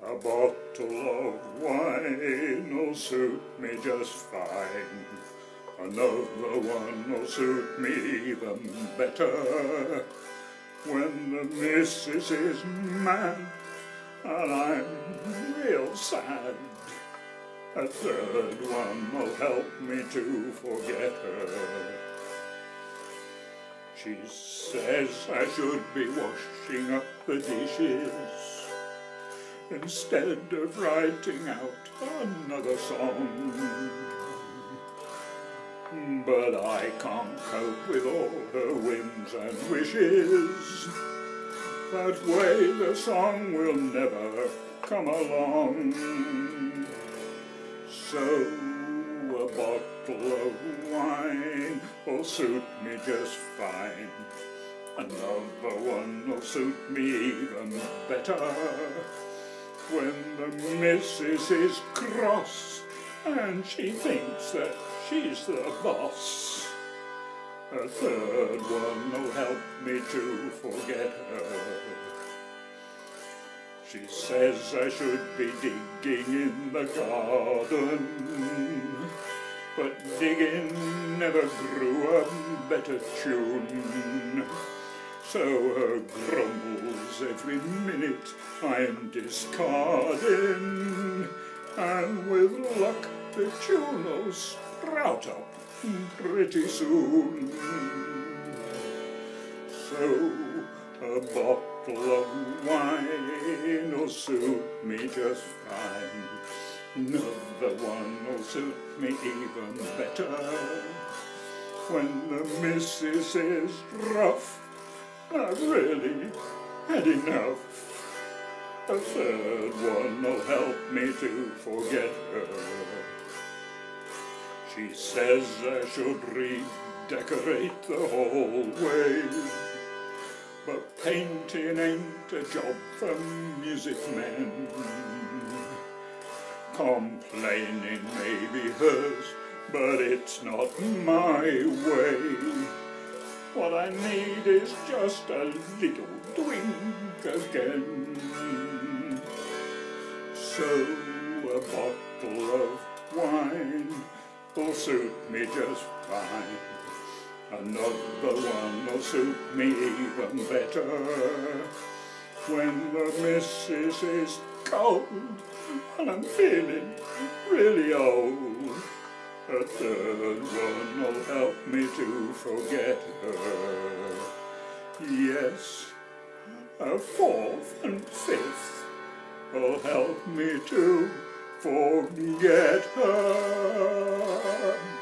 A bottle of wine will suit me just fine. Another one will suit me even better. When the missus is mad and I'm real sad, a third one will help me to forget her. She says I should be washing up the dishes instead of writing out another song. But I can't cope with all her whims and wishes. That way the song will never come along. So a bottle of wine will suit me just fine. Another one will suit me even better. When the missus is cross and she thinks that she's the boss, a third one will help me to forget her. She says I should be digging in the garden, but digging never grew a better tune. So her grumbles every minute I'm discarding, and with luck the tune will sprout up pretty soon. So a bottle of wine will suit me just fine. Another one will suit me even better. When the missus is rough, I've really had enough. A third one will help me to forget her. She says I should redecorate the hallway, but painting ain't a job for music men. Complaining may be hers, but it's not my way. What I need is just a little drink again. So a bottle of wine will suit me just fine. Another one will suit me even better. When the missus is cold and I'm feeling really old, a third one will help me to forget her. Yes, a fourth and fifth will help me to forget her.